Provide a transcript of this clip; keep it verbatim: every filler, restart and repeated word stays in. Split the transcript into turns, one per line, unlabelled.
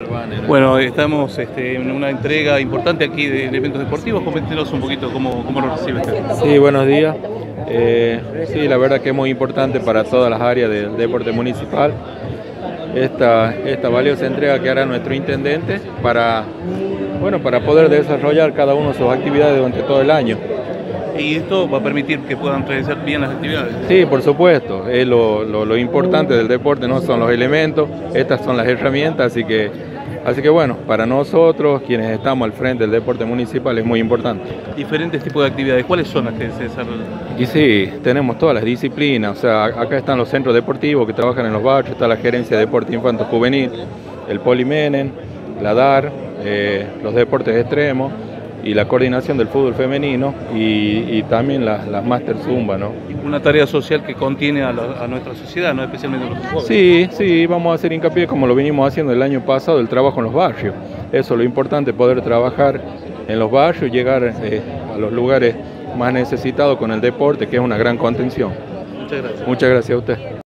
Bueno, estamos este, en una entrega importante aquí de eventos deportivos. Coméntenos un poquito cómo, cómo lo recibe usted.
Sí, buenos días. Eh, sí, la verdad que es muy importante para todas las áreas del deporte municipal esta, esta valiosa entrega que hará nuestro intendente para, bueno, para poder desarrollar cada uno sus actividades durante todo el año.
¿Y esto va a permitir que puedan realizar bien las actividades?
Sí, por supuesto. Es lo, lo, lo importante del deporte, no son los elementos, estas son las herramientas, así que, así que bueno, para nosotros, quienes estamos al frente del deporte municipal, es muy importante.
Diferentes tipos de actividades, ¿cuáles son las que se desarrollan?
Y sí, tenemos todas las disciplinas, o sea, acá están los centros deportivos que trabajan en los barrios, está la gerencia de deporte infanto juvenil, el Polimenen, la D A R, eh, los deportes extremos y la coordinación del fútbol femenino y, y también las, las Master Zumba, ¿no?
Una tarea social que contiene a, la, a nuestra sociedad, ¿no? Especialmente los jóvenes.
Sí, sí, vamos a hacer hincapié como lo venimos haciendo el año pasado, el trabajo en los barrios. Eso es lo importante, poder trabajar en los barrios, llegar eh, a los lugares más necesitados con el deporte, que es una gran contención.
Muchas gracias.
Muchas gracias a usted.